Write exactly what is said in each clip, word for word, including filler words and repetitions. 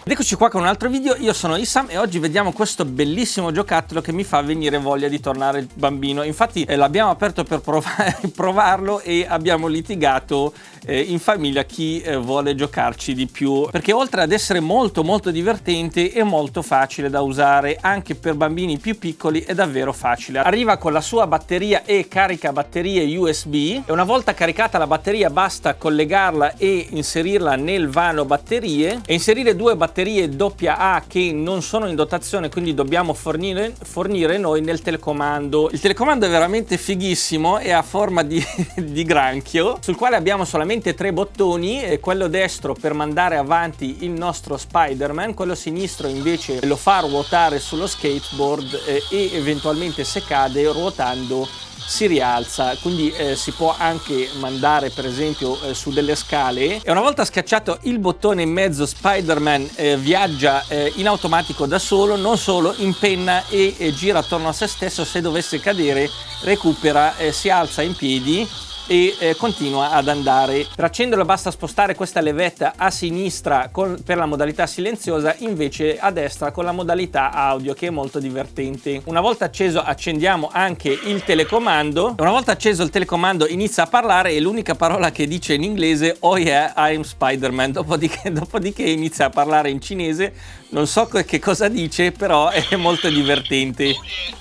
Ed eccoci qua con un altro video, io sono Issam e oggi vediamo questo bellissimo giocattolo che mi fa venire voglia di tornare bambino. Infatti eh, l'abbiamo aperto per provare, provarlo e abbiamo litigato eh, in famiglia chi eh, vuole giocarci di più, perché oltre ad essere molto molto divertente è molto facile da usare anche per bambini più piccoli, è davvero facile. Arriva con la sua batteria e carica batterie U S B e una volta caricata la batteria basta collegarla e inserirla nel vano batterie e inserire due batterie doppia A che non sono in dotazione, quindi dobbiamo fornire, fornire noi nel telecomando. Il telecomando è veramente fighissimo, è a forma di, di granchio, sul quale abbiamo solamente tre bottoni, e quello destro per mandare avanti il nostro Spider-Man, quello sinistro invece lo fa ruotare sullo skateboard eh, e eventualmente se cade ruotando si rialza, quindi eh, si può anche mandare per esempio eh, su delle scale, e una volta schiacciato il bottone in mezzo Spider-Man eh, viaggia eh, in automatico da solo, non solo, impenna e eh, gira attorno a se stesso, se dovesse cadere recupera, eh, si alza in piedi e eh, continua ad andare. Per accenderlo basta spostare questa levetta a sinistra con, per la modalità silenziosa, invece a destra con la modalità audio, che è molto divertente. Una volta acceso accendiamo anche il telecomando, una volta acceso il telecomando inizia a parlare e l'unica parola che dice in inglese "Oh yeah, I'm Spider-Man", dopodiché, dopodiché inizia a parlare in cinese, non so che cosa dice, però è molto divertente.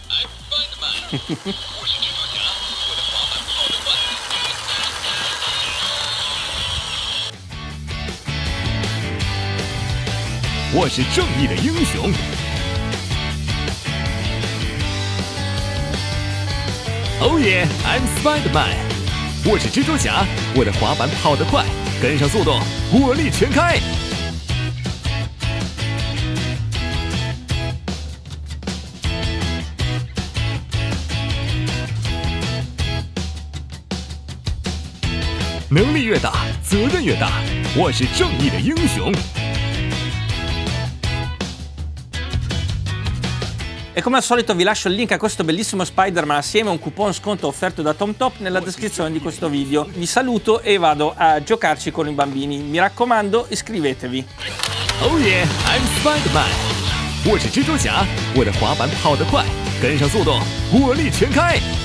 我是正义的英雄。Oh yeah, I'm Spider-Man。我是蜘蛛侠，我的滑板跑得快，跟上速度，火力全开。能力越大，责任越大。我是正义的英雄。 E come al solito vi lascio il link a questo bellissimo Spider-Man assieme a un coupon sconto offerto da TomTop nella descrizione di questo video. Vi saluto e vado a giocarci con i bambini. Mi raccomando, iscrivetevi. Oh yeah, I'm Spider-Man。我是蜘蛛侠，我的滑板跑得快，跟上速度，火力全开。